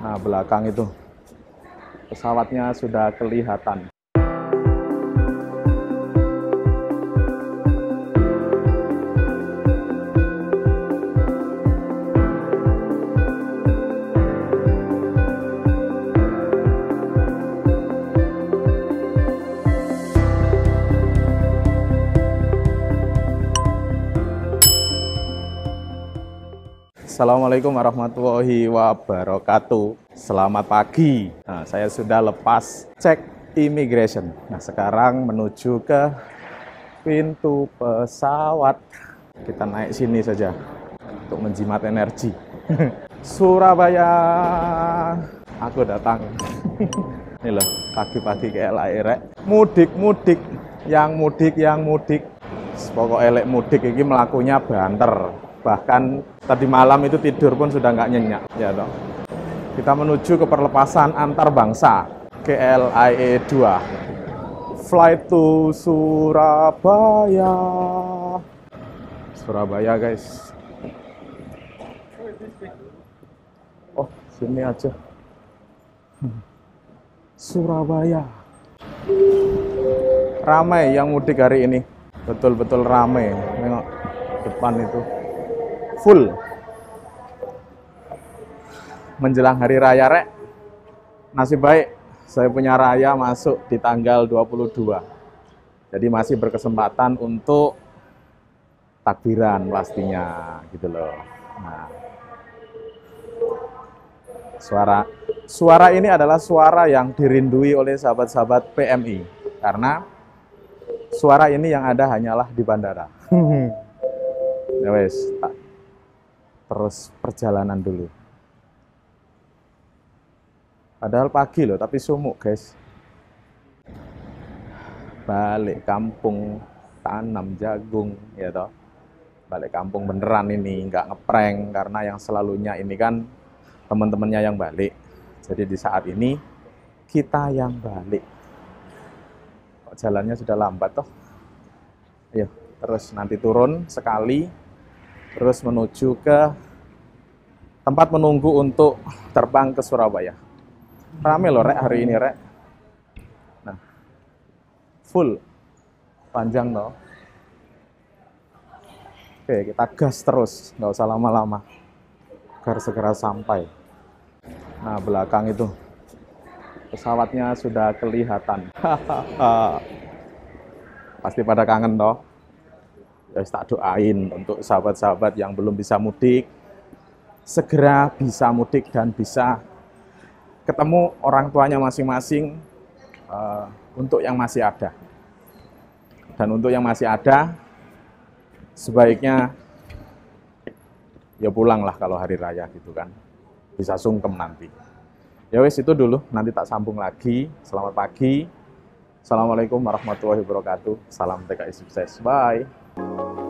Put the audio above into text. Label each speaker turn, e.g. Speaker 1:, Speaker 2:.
Speaker 1: Nah, belakang itu pesawatnya sudah kelihatan. Assalamualaikum warahmatullahi wabarakatuh. Selamat pagi. Nah, saya sudah lepas cek immigration. Nah, sekarang menuju ke pintu pesawat. Kita naik sini saja untuk menjimat energi. Surabaya. Aku datang. Ini loh, pagi-pagi kayak lairek. Mudik. Yang mudik. Pokok elek mudik ini melakunya banter. Bahkan tadi malam itu tidur pun sudah nggak nyenyak, ya toh. Kita menuju ke perlepasan antar bangsa KLIA 2. Flight to Surabaya. Surabaya, guys. Oh, sini aja. Surabaya. Ramai yang mudik hari ini. Betul-betul ramai. Tengok depan itu. Full menjelang hari raya, rek. Nasib baik saya punya raya masuk di tanggal 22. Jadi masih berkesempatan untuk takbiran pastinya gitu loh. Nah, suara ini adalah suara yang dirindui oleh sahabat-sahabat PMI karena suara ini yang ada hanyalah di bandara. Ya wes, terus perjalanan dulu. Padahal pagi loh, tapi sumuk, guys. Balik kampung, tanam jagung, ya toh. Balik kampung beneran ini, nggak ngeprank, karena yang selalunya ini kan teman-temannya yang balik. Jadi di saat ini kita yang balik. Kok jalannya sudah lambat toh? Ayo, terus nanti turun sekali, terus menuju ke tempat menunggu untuk terbang ke Surabaya. Rame loh, rek, hari ini, rek. Nah, full. Panjang loh. Oke, kita gas terus. Nggak usah lama-lama. Agar segera sampai. Nah, belakang itu. Pesawatnya sudah kelihatan. Pasti pada kangen toh. Ya, tak doain untuk sahabat-sahabat yang belum bisa mudik, segera bisa mudik dan bisa ketemu orang tuanya masing-masing untuk yang masih ada. Dan untuk yang masih ada, sebaiknya ya pulanglah kalau hari raya gitu kan. Bisa sungkem nanti. Ya wes, itu dulu, nanti tak sambung lagi. Selamat pagi. Assalamualaikum warahmatullahi wabarakatuh. Salam TKI sukses. Bye.